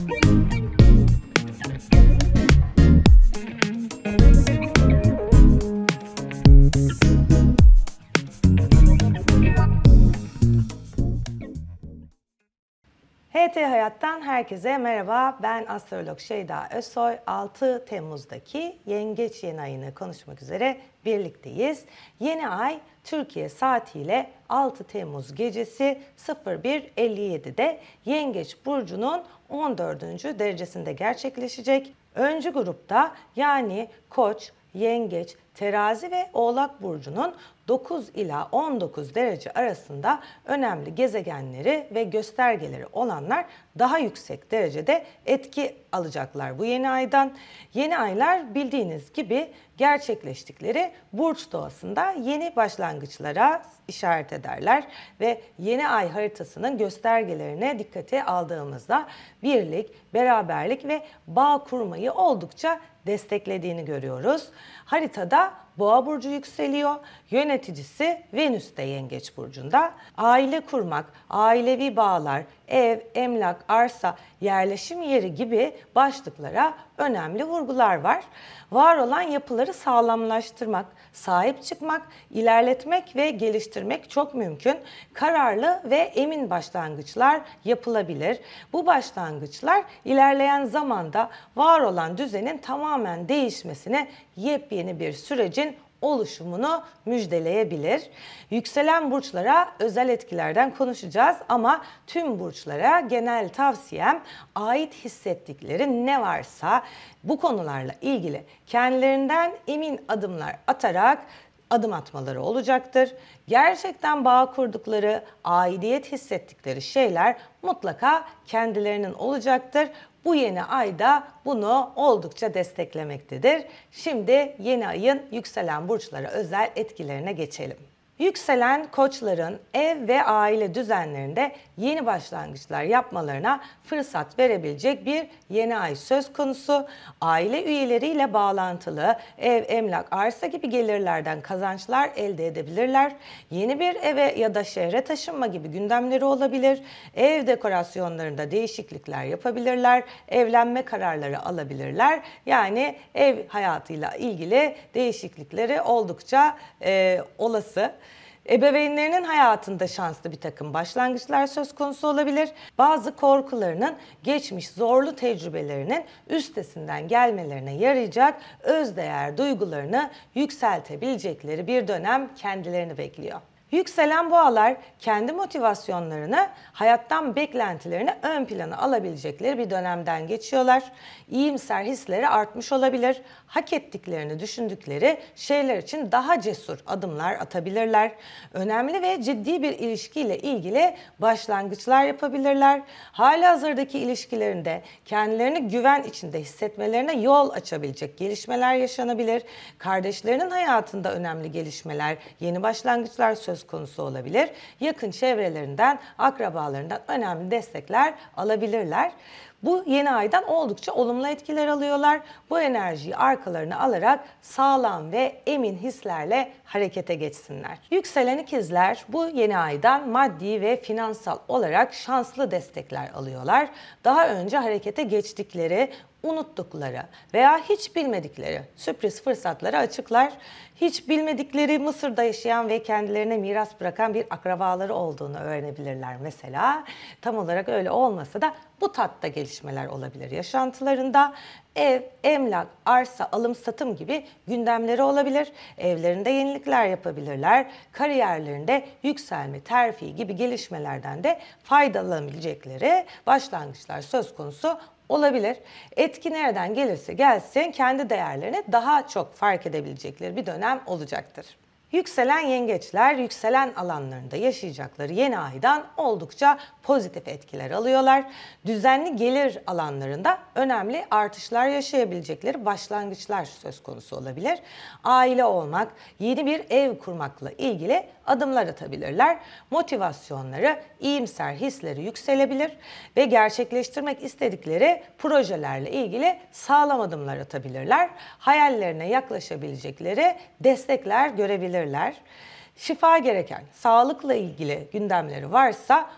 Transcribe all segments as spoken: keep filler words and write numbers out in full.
H T Hayat'tan herkese merhaba. Ben astrolog Şeyda Özsoy. altı Temmuz'daki Yengeç yeni ayını konuşmak üzere birlikteyiz. Yeni ay Türkiye saatiyle altı Temmuz gecesi sıfır bir elli yedi'de Yengeç burcunun on dördüncü derecesinde gerçekleşecek. Öncü grupta yani Koç, Yengeç, Terazi ve Oğlak burcunun dokuz ila on dokuz derece arasında önemli gezegenleri ve göstergeleri olanlar daha yüksek derecede etki alacaklar bu yeni aydan. Yeni aylar bildiğiniz gibi gerçekleştikleri burç doğasında yeni başlangıçlara işaret ederler ve yeni ay haritasının göstergelerine dikkate aldığımızda birlik, beraberlik ve bağ kurmayı oldukça desteklediğini görüyoruz. Haritada Boğa burcu yükseliyor. Yöneticisi Venüs de Yengeç burcunda. Aile kurmak, ailevi bağlar, ev, emlak, arsa, yerleşim yeri gibi başlıklara önemli vurgular var. Var olan yapıları sağlamlaştırmak, sahip çıkmak, ilerletmek ve geliştirmek çok mümkün. Kararlı ve emin başlangıçlar yapılabilir. Bu başlangıçlar ilerleyen zamanda var olan düzenin tamamen değişmesine, yepyeni bir sürecin oluşumunu müjdeleyebilir. Yükselen burçlara özel etkilerden konuşacağız ama tüm burçlara genel tavsiyem ait hissettikleri ne varsa bu konularla ilgili kendilerinden emin adımlar atarak adım atmaları olacaktır. Gerçekten bağ kurdukları, aidiyet hissettikleri şeyler mutlaka kendilerinin olacaktır. Bu yeni ay da bunu oldukça desteklemektedir. Şimdi yeni ayın yükselen burçlara özel etkilerine geçelim. Yükselen koçların ev ve aile düzenlerinde yeni başlangıçlar yapmalarına fırsat verebilecek bir yeni ay söz konusu. Aile üyeleriyle bağlantılı ev, emlak, arsa gibi gelirlerden kazançlar elde edebilirler. Yeni bir eve ya da şehre taşınma gibi gündemleri olabilir. Ev dekorasyonlarında değişiklikler yapabilirler. Evlenme kararları alabilirler. Yani ev hayatıyla ilgili değişiklikleri oldukça e, olası. Ebeveynlerinin hayatında şanslı bir takım başlangıçlar söz konusu olabilir. Bazı korkularının, geçmiş zorlu tecrübelerinin üstesinden gelmelerine yarayacak özdeğer duygularını yükseltebilecekleri bir dönem kendilerini bekliyor. Yükselen boğalar kendi motivasyonlarını, hayattan beklentilerini ön plana alabilecekleri bir dönemden geçiyorlar. İyimser hisleri artmış olabilir. Hak ettiklerini düşündükleri şeyler için daha cesur adımlar atabilirler. Önemli ve ciddi bir ilişkiyle ilgili başlangıçlar yapabilirler. Halihazırdaki ilişkilerinde kendilerini güven içinde hissetmelerine yol açabilecek gelişmeler yaşanabilir. Kardeşlerinin hayatında önemli gelişmeler, yeni başlangıçlar söz konusu olabilir. Yakın çevrelerinden, akrabalarından önemli destekler alabilirler. Bu yeni aydan oldukça olumlu etkiler alıyorlar. Bu enerjiyi arkalarına alarak sağlam ve emin hislerle harekete geçsinler. Yükselen ikizler bu yeni aydan maddi ve finansal olarak şanslı destekler alıyorlar. Daha önce harekete geçtikleri, unuttukları veya hiç bilmedikleri sürpriz fırsatları açıklar. Hiç bilmedikleri Mısır'da yaşayan ve kendilerine miras bırakan bir akrabaları olduğunu öğrenebilirler mesela. Tam olarak öyle olmasa da bu tatta gelişmeler olabilir yaşantılarında. Ev, emlak, arsa, alım satım gibi gündemleri olabilir. Evlerinde yenilikler yapabilirler. Kariyerlerinde yükselme, terfi gibi gelişmelerden de faydalanabilecekleri başlangıçlar söz konusu olabilir. Etki nereden gelirse gelsin kendi değerlerini daha çok fark edebilecekleri bir dönem olacaktır. Yükselen yengeçler yükselen alanlarında yaşayacakları yeni aydan oldukça pozitif etkiler alıyorlar. Düzenli gelir alanlarında önemli artışlar yaşayabilecekleri başlangıçlar söz konusu olabilir. Aile olmak, yeni bir ev kurmakla ilgili adımlar atabilirler. Motivasyonları, iyimser hisleri yükselebilir ve gerçekleştirmek istedikleri projelerle ilgili sağlam adımlar atabilirler. Hayallerine yaklaşabilecekleri destekler görebilirler. Şifa gereken, sağlıkla ilgili gündemleri varsa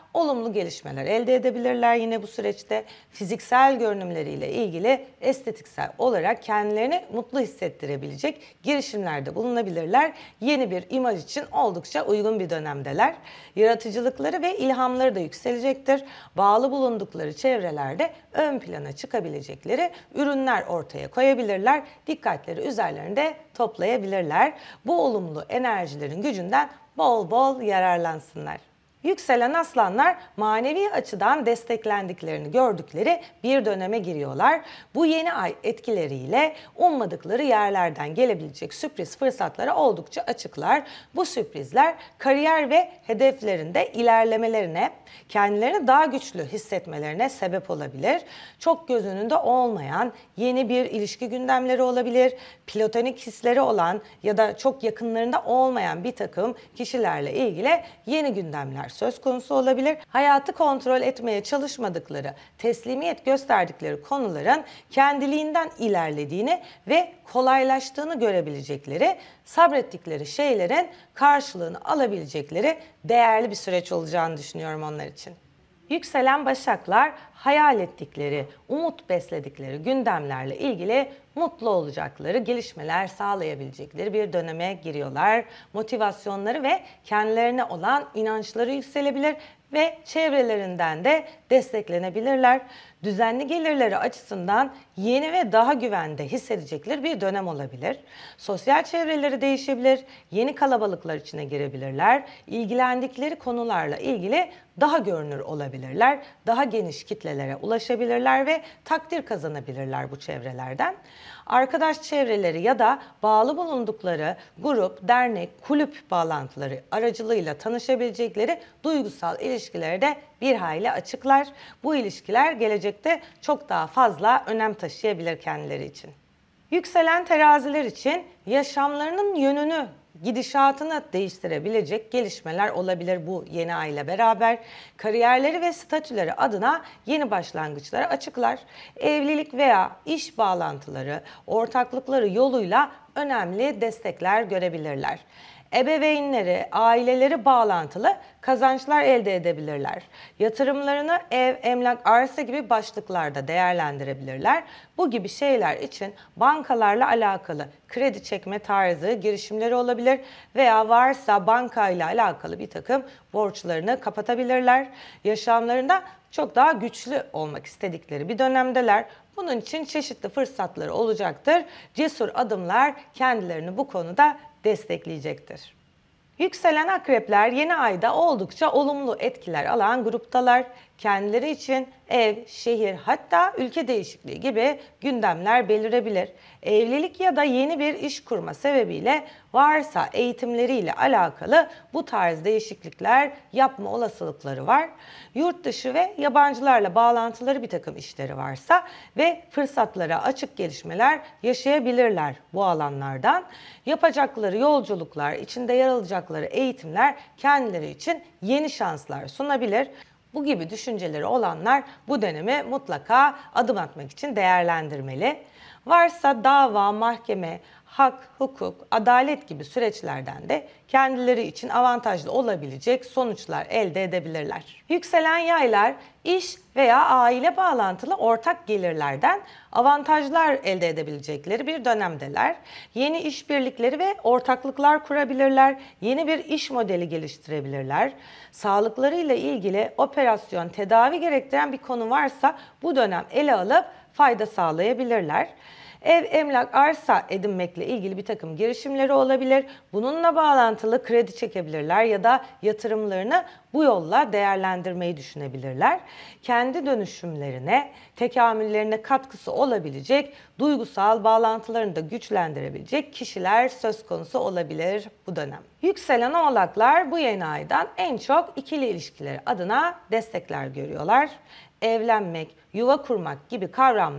olumlu gelişmeler elde edebilirler yine bu süreçte. Fiziksel görünümleriyle ilgili estetiksel olarak kendilerini mutlu hissettirebilecek girişimlerde bulunabilirler. Yeni bir imaj için oldukça uygun bir dönemdeler. Yaratıcılıkları ve ilhamları da yükselecektir. Bağlı bulundukları çevrelerde ön plana çıkabilecekleri ürünler ortaya koyabilirler. Dikkatleri üzerlerinde toplayabilirler. Bu olumlu enerjilerin gücünden bol bol yararlansınlar. Yükselen aslanlar manevi açıdan desteklendiklerini gördükleri bir döneme giriyorlar. Bu yeni ay etkileriyle ummadıkları yerlerden gelebilecek sürpriz fırsatlara oldukça açıklar. Bu sürprizler kariyer ve hedeflerinde ilerlemelerine, kendilerini daha güçlü hissetmelerine sebep olabilir. Çok göz önünde olmayan yeni bir ilişki gündemleri olabilir. Platonik hisleri olan ya da çok yakınlarında olmayan bir takım kişilerle ilgili yeni gündemler söz konusu olabilir. Hayatı kontrol etmeye çalışmadıkları, teslimiyet gösterdikleri konuların kendiliğinden ilerlediğini ve kolaylaştığını görebilecekleri, sabrettikleri şeylerin karşılığını alabilecekleri değerli bir süreç olacağını düşünüyorum onlar için. Yükselen Başaklar hayal ettikleri, umut besledikleri gündemlerle ilgili mutlu olacakları, gelişmeler sağlayabilecekleri bir döneme giriyorlar. Motivasyonları ve kendilerine olan inançları yükselebilir ve çevrelerinden de desteklenebilirler. Düzenli gelirleri açısından yeni ve daha güvende hissedecekleri bir dönem olabilir. Sosyal çevreleri değişebilir, yeni kalabalıklar içine girebilirler. İlgilendikleri konularla ilgili daha görünür olabilirler, daha geniş kitlelere ulaşabilirler ve takdir kazanabilirler bu çevrelerden. Arkadaş çevreleri ya da bağlı bulundukları grup, dernek, kulüp bağlantıları aracılığıyla tanışabilecekleri duygusal ilişkileri de bir hayli açıklar. Bu ilişkiler gelecekte çok daha fazla önem taşıyabilir kendileri için. Yükselen teraziler için yaşamlarının yönünü, gidişatını değiştirebilecek gelişmeler olabilir bu yeni ay ile beraber. Kariyerleri ve statüleri adına yeni başlangıçları açıklar. Evlilik veya iş bağlantıları, ortaklıkları yoluyla önemli destekler görebilirler. Ebeveynleri, aileleri bağlantılı kazançlar elde edebilirler. Yatırımlarını ev, emlak, arsa gibi başlıklarda değerlendirebilirler. Bu gibi şeyler için bankalarla alakalı kredi çekme tarzı girişimleri olabilir veya varsa bankayla alakalı bir takım borçlarını kapatabilirler. Yaşamlarında çok daha güçlü olmak istedikleri bir dönemdeler. Bunun için çeşitli fırsatları olacaktır. Cesur adımlar kendilerini bu konuda destekleyecektir. Yükselen akrepler yeni ayda oldukça olumlu etkiler alan gruptalar. Kendileri için ev, şehir hatta ülke değişikliği gibi gündemler belirebilir. Evlilik ya da yeni bir iş kurma sebebiyle varsa eğitimleriyle alakalı bu tarz değişiklikler yapma olasılıkları var. Yurt dışı ve yabancılarla bağlantıları bir takım işleri varsa ve fırsatlara açık gelişmeler yaşayabilirler bu alanlardan. Yapacakları yolculuklar, içinde yer alacakları eğitimler kendileri için yeni şanslar sunabilir. Bu gibi düşünceleri olanlar bu dönemi mutlaka adım atmak için değerlendirmeli. Varsa dava, mahkeme, hak, hukuk, adalet gibi süreçlerden de kendileri için avantajlı olabilecek sonuçlar elde edebilirler. Yükselen yaylar iş veya aile bağlantılı ortak gelirlerden avantajlar elde edebilecekleri bir dönemdeler. Yeni işbirlikleri ve ortaklıklar kurabilirler. Yeni bir iş modeli geliştirebilirler. Sağlıklarıyla ilgili operasyon, tedavi gerektiren bir konu varsa bu dönem ele alıp fayda sağlayabilirler. Ev, emlak, arsa edinmekle ilgili bir takım girişimleri olabilir. Bununla bağlantılı kredi çekebilirler ya da yatırımlarını bu yolla değerlendirmeyi düşünebilirler. Kendi dönüşümlerine, tekamüllerine katkısı olabilecek, duygusal bağlantılarını da güçlendirebilecek kişiler söz konusu olabilir bu dönem. Yükselen oğlaklar bu yeni aydan en çok ikili ilişkileri adına destekler görüyorlar. Evlenmek, yuva kurmak gibi kavramlara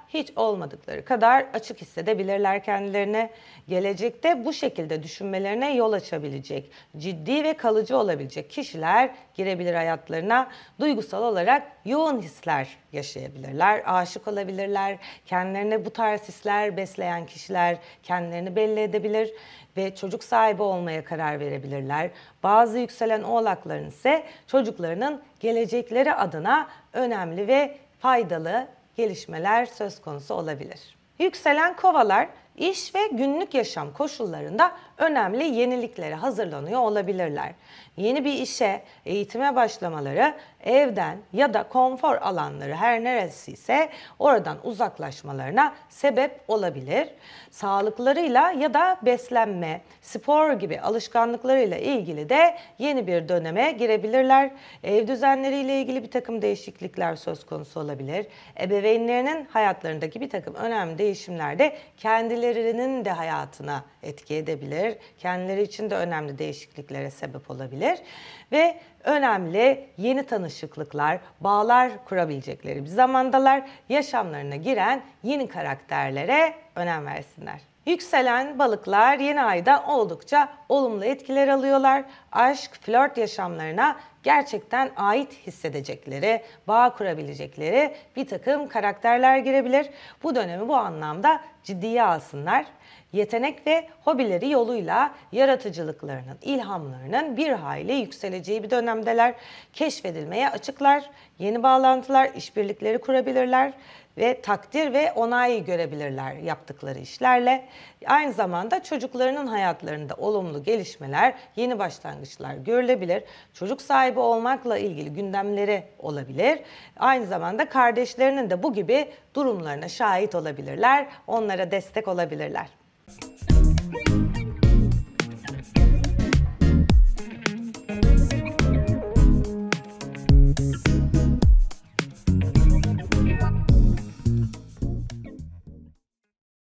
hiç olmadıkları kadar açık hissedebilirler kendilerine. Gelecekte bu şekilde düşünmelerine yol açabilecek, ciddi ve kalıcı olabilecek kişiler girebilir hayatlarına. Duygusal olarak yoğun hisler yaşayabilirler, aşık olabilirler, kendilerine bu tarz hisler besleyen kişiler kendilerini belli edebilir ve çocuk sahibi olmaya karar verebilirler. Bazı yükselen oğlakların ise çocuklarının gelecekleri adına önemli ve faydalı gelişmeler söz konusu olabilir. Yükselen kovalar iş ve günlük yaşam koşullarında önemli yeniliklere hazırlanıyor olabilirler. Yeni bir işe, eğitime başlamaları, evden ya da konfor alanları her neresi ise oradan uzaklaşmalarına sebep olabilir. Sağlıklarıyla ya da beslenme, spor gibi alışkanlıklarıyla ilgili de yeni bir döneme girebilirler. Ev düzenleriyle ilgili bir takım değişiklikler söz konusu olabilir. Ebeveynlerinin hayatlarındaki bir takım önemli değişimler de kendilerinin de hayatına etki edebilir. Kendileri için de önemli değişikliklere sebep olabilir. Ve önemli yeni tanışıklıklar, bağlar kurabilecekleri bir zamandalar. Yaşamlarına giren yeni karakterlere önem versinler. Yükselen balıklar yeni ayda oldukça olumlu etkiler alıyorlar. Aşk, flört yaşamlarına gerçekten ait hissedecekleri, bağ kurabilecekleri bir takım karakterler girebilir. Bu dönemi bu anlamda ciddiye alsınlar. Yetenek ve hobileri yoluyla yaratıcılıklarının, ilhamlarının bir hayli yükseleceği bir dönemdeler. Keşfedilmeye açıklar, yeni bağlantılar, işbirlikleri kurabilirler ve takdir ve onay görebilirler yaptıkları işlerle. Aynı zamanda çocuklarının hayatlarında olumlu gelişmeler, yeni başlangıçlar görülebilir. Çocuk sahibi olmakla ilgili gündemleri olabilir. Aynı zamanda kardeşlerinin de bu gibi durumlarına şahit olabilirler. Onlara destek olabilirler.